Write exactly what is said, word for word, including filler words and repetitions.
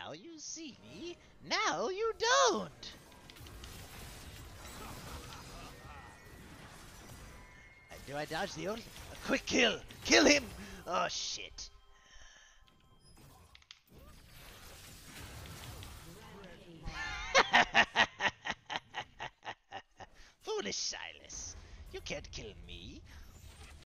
Now you see me, now you don't! Uh, Do I dodge the ult? A quick kill! Kill him! Oh shit! Foolish Silas! You can't kill me!